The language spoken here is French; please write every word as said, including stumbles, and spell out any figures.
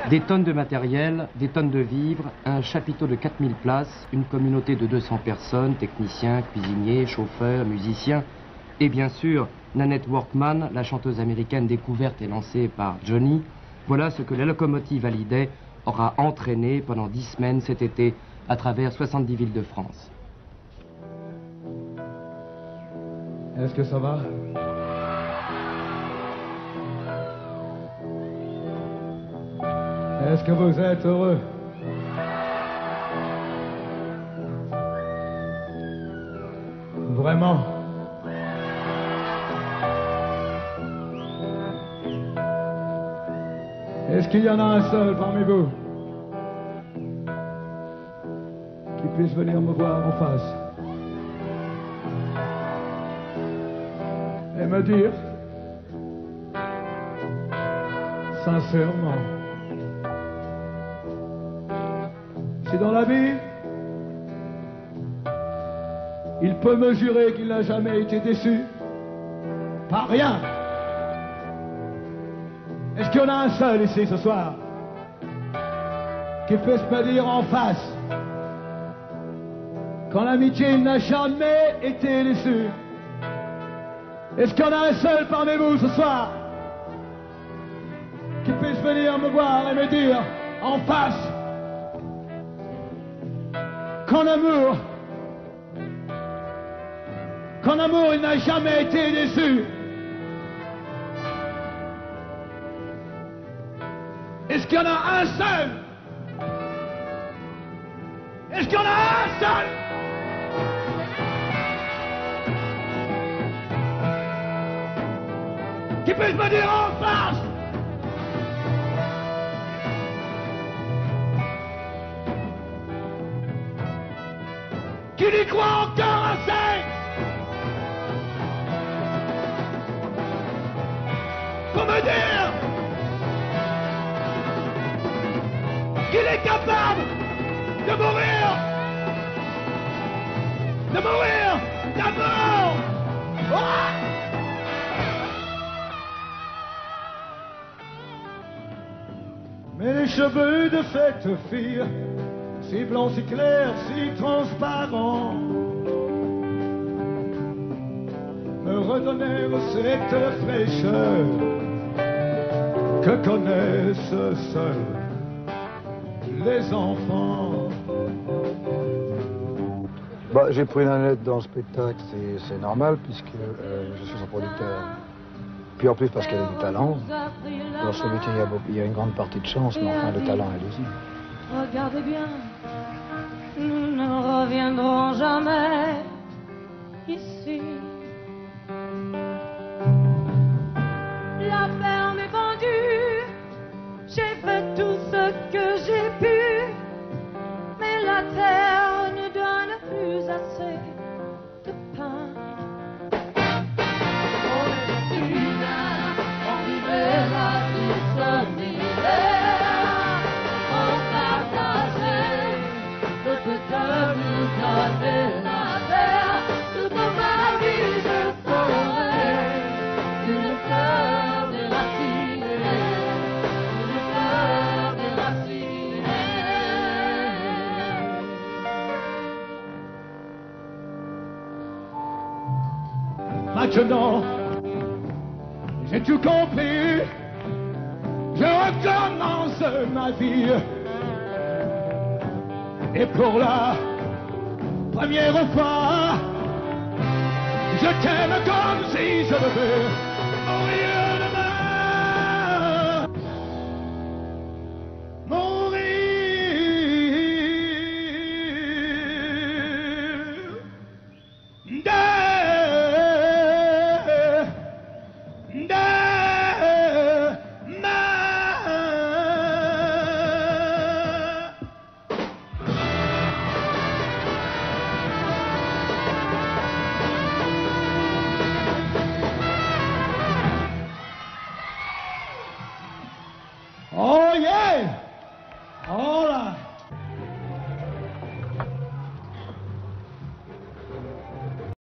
Des tonnes de matériel, des tonnes de vivres, un chapiteau de quatre mille places, une communauté de deux cents personnes, techniciens, cuisiniers, chauffeurs, musiciens, et bien sûr, Nanette Workman, la chanteuse américaine découverte et lancée par Johnny. Voilà ce que la locomotive Hallyday aura entraîné pendant dix semaines cet été à travers soixante-dix villes de France. Est-ce que ça va? Est-ce que vous êtes heureux? Vraiment? Est-ce qu'il y en a un seul parmi vous qui puisse venir me voir en face et me dire sincèrement si dans la vie il peut me jurer qu'il n'a jamais été déçu par rien? Est-ce qu'il y en a un seul ici ce soir qui puisse me dire en face qu'en amitié il n'a jamais été déçu? Est-ce qu'il y en a un seul parmi vous ce soir qui puisse venir me voir et me dire en face qu'en amour, qu'en amour il n'a jamais été déçu? Est-ce qu'il y en a un seul? Est-ce qu'il y en a un seul? Qui puisse me dire en face qu'il y croit encore assez pour me dire qu'il est capable de mourir, de mourir d'amour. Oh! Mes cheveux de cette fille, si blancs, si clairs, si transparents, me redonnèrent cette fraîcheur que connaissent seuls les enfants. Bah, j'ai pris Nanette dans le spectacle, c'est normal puisque euh, je suis son producteur. Puis en plus parce qu'elle a du talent. Dans ce métier, il y, a, il y a une grande partie de chance, mais enfin le talent elle aussi. Regardez bien, nous ne reviendrons jamais ici. La ferme est vendue, j'ai fait tout ce que j'ai pu, mais la terre ne donne plus assez de pain. Maintenant, j'ai tout compris, je recommence ma vie. Et pour la première fois, je t'aime comme si je devais mourir.